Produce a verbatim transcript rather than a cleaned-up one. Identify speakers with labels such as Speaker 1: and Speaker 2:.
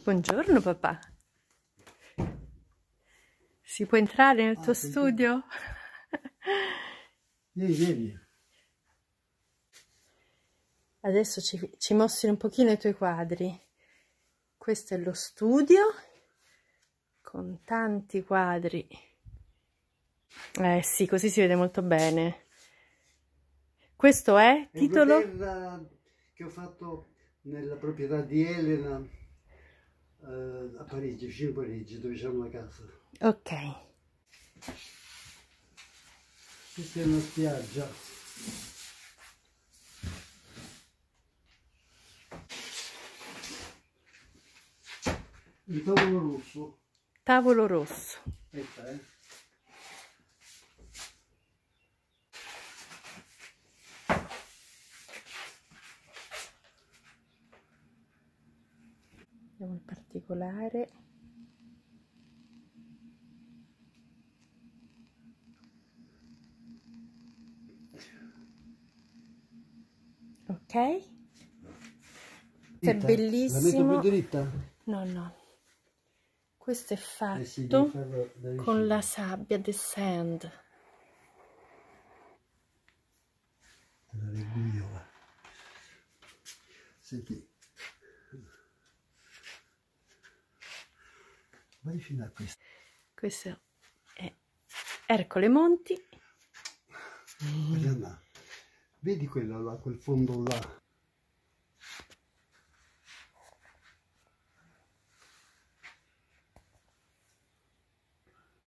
Speaker 1: Buongiorno papà. Si può entrare nel
Speaker 2: Ah,
Speaker 1: tuo studio?
Speaker 2: Vieni, vieni.
Speaker 1: Adesso ci, ci mostri un pochino i tuoi quadri. Questo è lo studio con tanti quadri. Eh sì, così si vede molto bene. Questo è
Speaker 2: È
Speaker 1: titolo?
Speaker 2: una terra che ho fatto nella proprietà di Elena eh, a Parigi, vicino a Parigi, dove c'è una casa.
Speaker 1: Ok.
Speaker 2: Questa è una spiaggia. Un tavolo rosso.
Speaker 1: Tavolo rosso.
Speaker 2: Aspetta, eh.
Speaker 1: Vediamo il particolare. Ok. Questo è bellissimo.
Speaker 2: La metto più dritta?
Speaker 1: No, no. Questo è fatto
Speaker 2: Eh sì, devi farlo da vicino.
Speaker 1: con la sabbia, the sand.
Speaker 2: Te la leggo io, va. Senti. Vai fino a questo.
Speaker 1: Questo è Ercole Monti.
Speaker 2: Marianna, vedi quello là, quel fondo là?